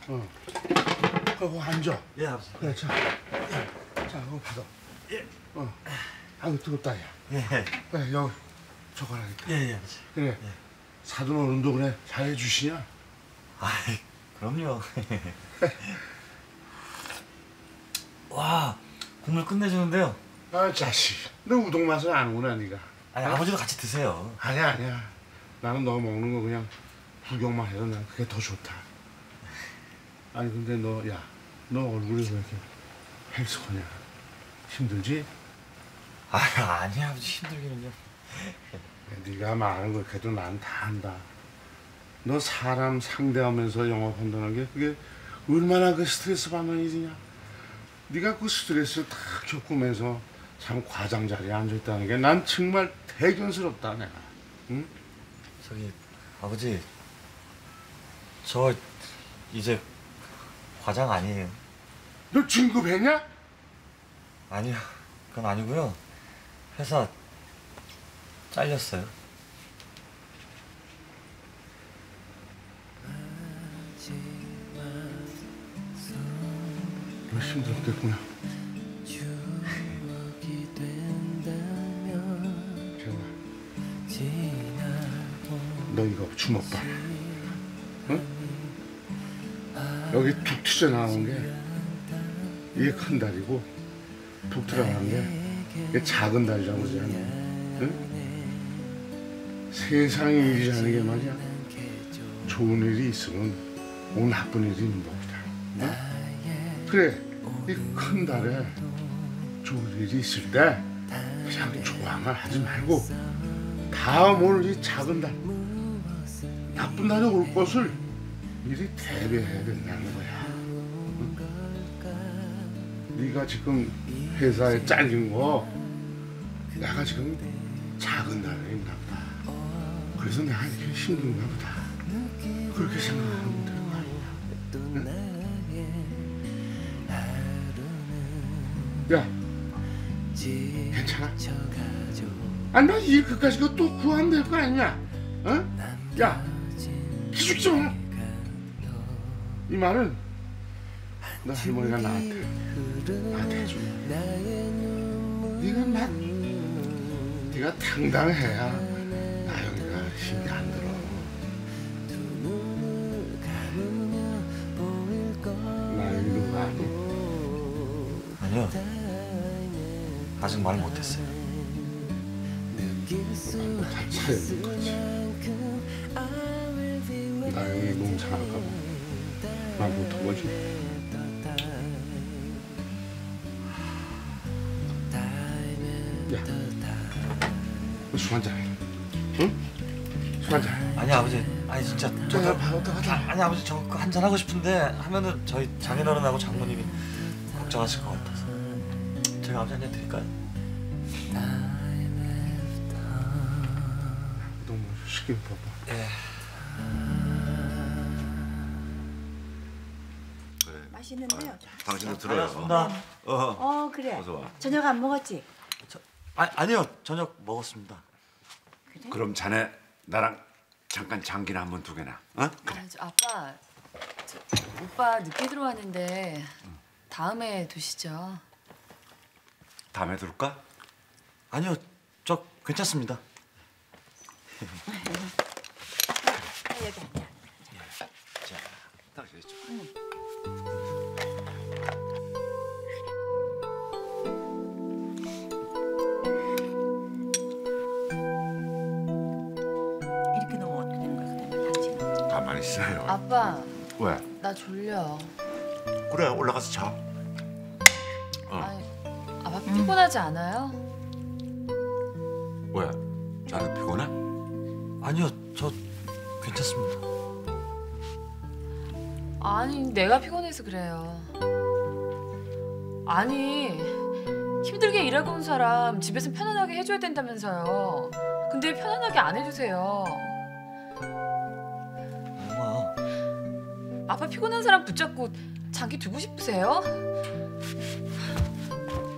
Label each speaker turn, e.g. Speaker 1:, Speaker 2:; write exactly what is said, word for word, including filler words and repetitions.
Speaker 1: 어. 어, 앉아.
Speaker 2: 예, 아버지.
Speaker 1: 그래, 자. 자, 이거 받아. 예. 어. 아유, 뜨겁다, 야.
Speaker 2: 예.
Speaker 1: 그래, 여기 저거라니까.
Speaker 2: 예, 예, 아버지.
Speaker 1: 그래.
Speaker 2: 예.
Speaker 1: 사돈 어른도 그래 잘해주시냐?
Speaker 2: 아이, 그럼요. 와, 국물 끝내주는데요.
Speaker 1: 아, 자식. 너 우동 맛을 아는구나, 네가.
Speaker 2: 아니,
Speaker 1: 어?
Speaker 2: 아버지도 같이 드세요.
Speaker 1: 아니야, 아니야. 나는 너 먹는 거 그냥 구경만 해도 난 그게 더 좋다. 아니, 근데 너, 야, 너 얼굴이 왜 이렇게 헬스거냐? 힘들지?
Speaker 2: 아, 아니야, 아버지 힘들기는요.
Speaker 1: 네가 말하는 거 그래도 난 다 안다. 너 사람 상대하면서 영업한다는 게 그게 얼마나 그 스트레스 받는 일이냐? 네가 그 스트레스 다 겪으면서 참 과장 자리에 앉아있다는 게 난 정말 대견스럽다, 내가. 응?
Speaker 2: 저기, 아버지, 저 이제 과장 아니에요.
Speaker 1: 너 진급했냐?
Speaker 2: 아니요, 그건 아니고요. 회사 잘렸어요.
Speaker 1: 너 힘들었겠구나. 재훈아, 너 이거 주먹 봐라. 응? 여기 툭 튀어나오는 게 이게 큰 다리고 툭 들어가는 게 이게 작은 다리라고 그러지 않냐? 응? 세상에 일이라는 게 말이야, 좋은 일이 있으면 온 나쁜 일이 있는 법이다. 응? 그래, 이 큰 달에 좋은 일이 있을 때 그냥 좋아만 하지 말고 다음 올 이 작은 달, 나쁜 날이 올 것을 미리 대비해야 된다는 거야. 응? 네가 지금 회사에 잘린 거 내가 지금 작은 달에 있나 보다. 그래서 내가 이렇게 힘든가 보다. 그렇게 생각하면 되는 거 아니야? 응? 야, 괜찮아? 아니, 나 일 끝까지 그거 또 구하면 될 거 아니냐? 어? 야, 기죽지 마. 이 말은 너 할머니가 나한테 나한테 해줘. 네가 막 네가 당당해야 나영이가 힘이 안 들어. 나영이도 아니.
Speaker 2: 아니요, 아직 말 못했어요.
Speaker 1: 다 차였는 거지. 나영이 몸 상할까 봐 말 못한 거지. 야, 술 한잔 해. 응? 술 한잔 해.
Speaker 2: 아니, 아버지, 아니 진짜
Speaker 1: 내가 봐도 하자.
Speaker 2: 아, 아니 아버지, 저 그 한잔 하고 싶은데 하면은 저희 장인어른하고 장모님이 걱정하실 것 같아서 제가 아버지 한잔 드릴까요?
Speaker 1: 너무 쉽게 봐봐.
Speaker 2: 예.
Speaker 3: 맛있는데요.
Speaker 4: 당신도 들어요.
Speaker 2: 나
Speaker 4: 어.
Speaker 3: 어 그래.
Speaker 4: 어서 와.
Speaker 3: 저녁 안 먹었지?
Speaker 2: 저, 아, 아니요, 저녁 먹었습니다.
Speaker 3: 그래?
Speaker 4: 그럼 자네 나랑 잠깐 장기나 한번 두게나. 어? 그래.
Speaker 5: 아, 저 아빠, 저, 오빠 늦게 들어왔는데 다음에 두시죠.
Speaker 4: 다음에 둘까?
Speaker 2: 아니요, 저 괜찮습니다.
Speaker 3: 아, 여기 앉아.
Speaker 4: 자, 당신 이쪽.
Speaker 3: 이렇게 놓으면 어떻게 되는 거야? 그러면 당신은?
Speaker 4: 가만히 있어요.
Speaker 5: 아빠,
Speaker 4: 왜?
Speaker 5: 나 졸려.
Speaker 4: 그래, 올라가서 자. 어.
Speaker 5: 아니, 아빠 피곤하지 않아요?
Speaker 4: 왜? 자네 피곤해?
Speaker 2: 아니요, 저 괜찮습니다.
Speaker 5: 아니, 내가 피곤해서 그래요. 아니, 힘들게 일하고 온 사람 집에서 편안하게 해줘야 된다면서요. 근데 편안하게 안 해주세요.
Speaker 2: 엄마,
Speaker 5: 아빠 피곤한 사람 붙잡고 장기 두고 싶으세요?